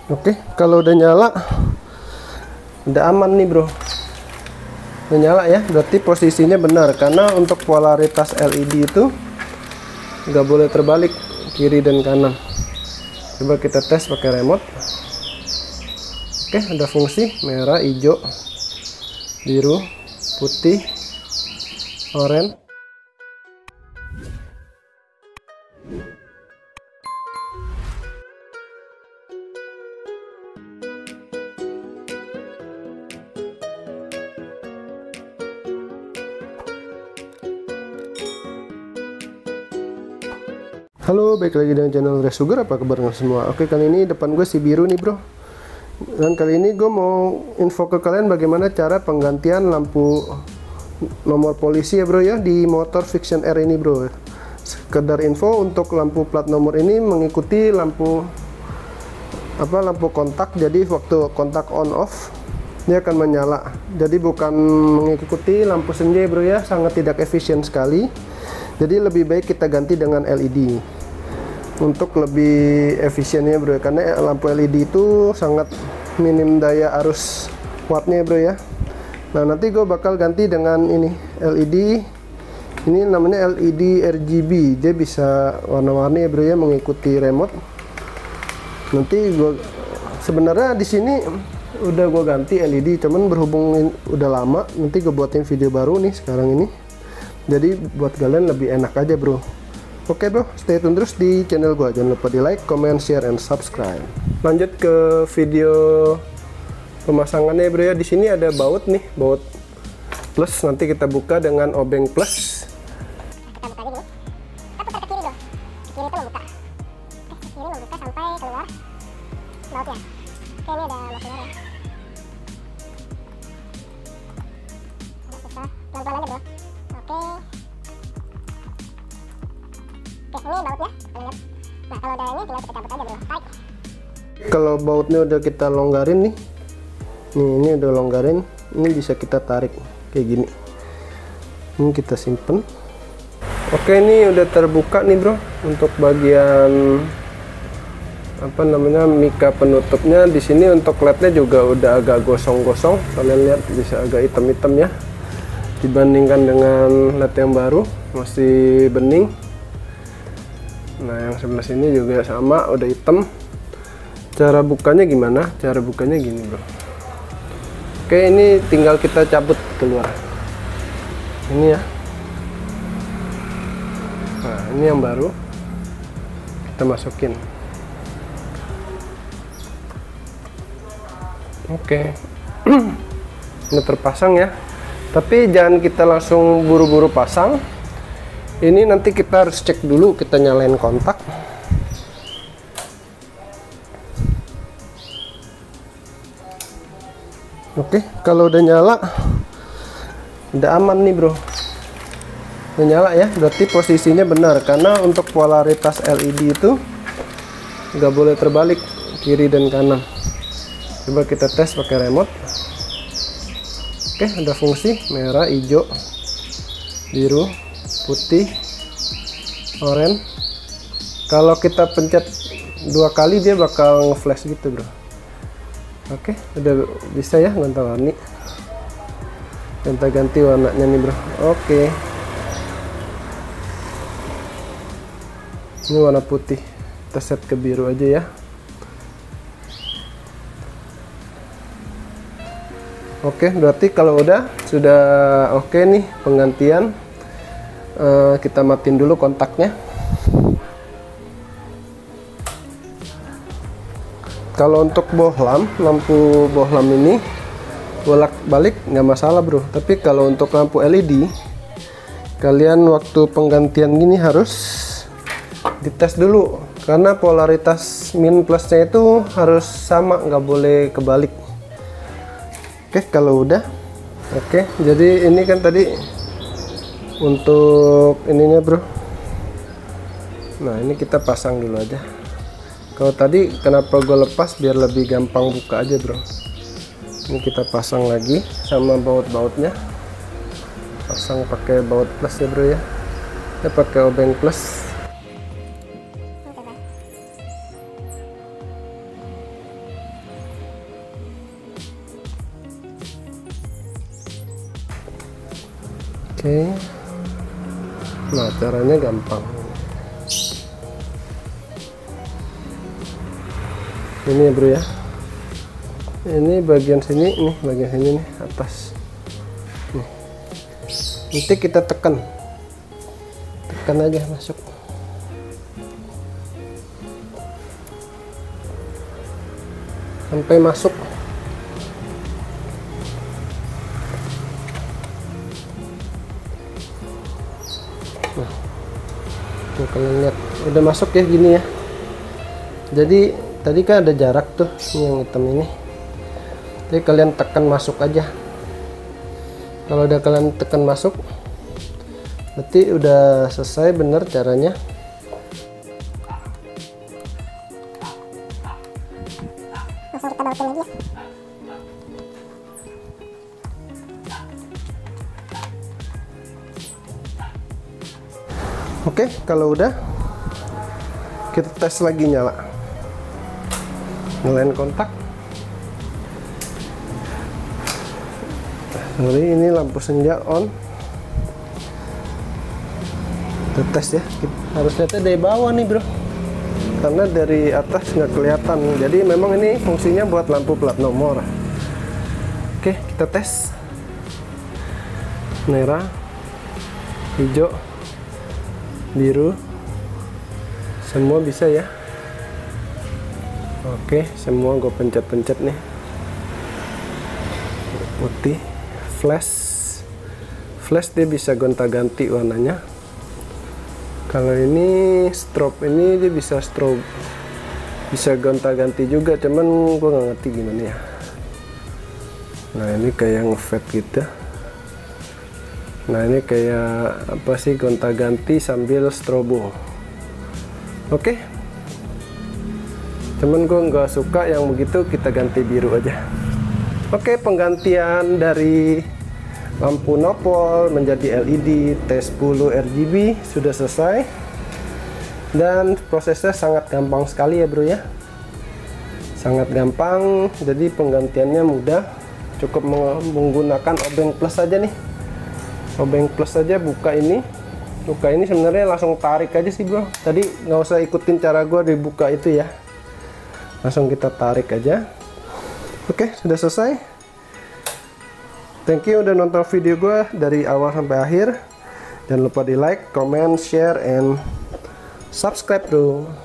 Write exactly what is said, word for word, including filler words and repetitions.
Oke, kalau udah nyala udah aman nih bro, udah nyala ya, berarti posisinya benar. Karena untuk polaritas L E D itu nggak boleh terbalik kiri dan kanan. Coba kita tes pakai remote. Oke, ada fungsi merah, hijau, biru, putih, oranye. Halo, balik lagi dengan channel Resugar. Apa kabar semua? Oke, kali ini depan gue si biru nih bro. Dan kali ini gue mau info ke kalian bagaimana cara penggantian lampu nomor polisi ya bro ya di motor Vixion R ini bro. Sekedar info, untuk lampu plat nomor ini mengikuti lampu apa lampu kontak. Jadi waktu kontak on off dia akan menyala. Jadi bukan mengikuti lampu senja bro ya, sangat tidak efisien sekali. Jadi lebih baik kita ganti dengan L E D untuk lebih efisiennya bro, karena lampu L E D itu sangat minim daya arus wattnya bro ya. Nah nanti gue bakal ganti dengan ini L E D, ini namanya L E D R G B, dia bisa warna-warni ya bro ya, mengikuti remote. Nanti gue sebenarnya di sini udah gue ganti L E D, cuman berhubung udah lama, nanti gue buatin video baru nih sekarang ini. Jadi buat kalian lebih enak aja bro. Oke bro, stay tune terus di channel gua. Jangan lupa di like, comment, share, and subscribe. Lanjut ke video pemasangannya bro ya. Di sini ada baut nih, baut plus. Nanti kita buka dengan obeng plus. Kita buka aja dulu. Kita putar ke kiri loh. Ke kiri itu membuka. Oke, ke kiri membuka sampai keluar bautnya. Oke, ini ada baut keluar ya. Agak susah. Pelan-pelan aja bro. Oke. Oke, ini bautnya. Lihat. Nah, kalau udah ini tinggal kita cabut aja bro. Tarik. Kalau bautnya udah kita longgarin nih. Nih, ini udah longgarin. Ini bisa kita tarik kayak gini. Ini kita simpen. Oke, ini udah terbuka nih bro. Untuk bagian apa namanya mika penutupnya. Di sini untuk lednya juga udah agak gosong-gosong. Kalian lihat bisa agak hitam-hitam ya. Dibandingkan dengan led yang baru masih bening. Nah yang sebelah sini juga sama, udah hitam. Cara bukanya gimana? Cara bukanya gini bro. Oke, ini tinggal kita cabut keluar ini ya. Nah ini yang baru kita masukin. Oke. Ini terpasang ya, tapi jangan kita langsung buru-buru pasang. Ini nanti kita harus cek dulu, kita nyalain kontak. Oke, kalau udah nyala udah aman nih bro, udah nyala ya, berarti posisinya benar. Karena untuk polaritas L E D itu nggak boleh terbalik kiri dan kanan. Coba kita tes pakai remote. Oke, ada fungsi merah, hijau, biru, putih, oranye. Kalau kita pencet dua kali dia bakal nge-flash gitu bro. Oke, udah bisa ya ganti-ganti. Ganti-ganti warnanya nih bro. Oke. Ini warna putih. Kita set ke biru aja ya. Oke, berarti kalau udah sudah oke nih penggantian, uh, kita matiin dulu kontaknya. Kalau untuk bohlam, lampu bohlam ini bolak-balik nggak masalah bro. Tapi kalau untuk lampu L E D, kalian waktu penggantian gini harus dites dulu, karena polaritas min plusnya itu harus sama, nggak boleh kebalik. Oke, kalau udah oke, jadi ini kan tadi untuk ininya bro. Nah ini kita pasang dulu aja. Kalau tadi kenapa gue lepas, biar lebih gampang buka aja bro. Ini kita pasang lagi sama baut-bautnya. Pasang pakai baut plus ya bro ya. Kita pakai obeng plus. Oke, nah caranya gampang. Ini ya bro ya, ini bagian sini nih, bagian sini nih atas nih. Nanti kita tekan tekan aja masuk. Sampai masuk. Nah, tuh kalian lihat udah masuk ya gini ya. Jadi tadi kan ada jarak tuh, ini yang hitam ini. Jadi kalian tekan masuk aja. Kalau udah kalian tekan masuk, berarti udah selesai bener caranya. Langsung kita bautin lagi ya. Oke, kalau udah kita tes lagi nyala. Nyalain kontak. Sorry, ini lampu senja on. Kita tes ya. Kita harus lihatnya dari bawah nih bro, karena dari atas nggak kelihatan. Jadi memang ini fungsinya buat lampu plat nomor. Oke, kita tes. Merah, hijau, biru, semua bisa ya. Oke, semua gue pencet-pencet nih. Putih, flash, flash dia bisa gonta-ganti warnanya. Kalau ini strobe ini dia bisa strobe, bisa gonta-ganti juga, cuman gue nggak ngerti gimana ya. Nah ini kayak nge-fade gitu. Nah ini kayak apa sih, gonta-ganti sambil strobo. Oke, cuman gue nggak suka yang begitu, kita ganti biru aja. Oke, penggantian dari lampu nopol menjadi L E D T sepuluh R G B sudah selesai, dan prosesnya sangat gampang sekali ya bro ya, sangat gampang. Jadi penggantiannya mudah, cukup menggunakan obeng plus saja nih. Obeng plus saja, buka ini, buka ini sebenarnya langsung tarik aja sih bro. Tadi nggak usah ikutin cara gua dibuka itu ya, langsung kita tarik aja. Oke, sudah selesai. Thank you udah nonton video gua dari awal sampai akhir. Jangan lupa di like, comment, share, and subscribe bro.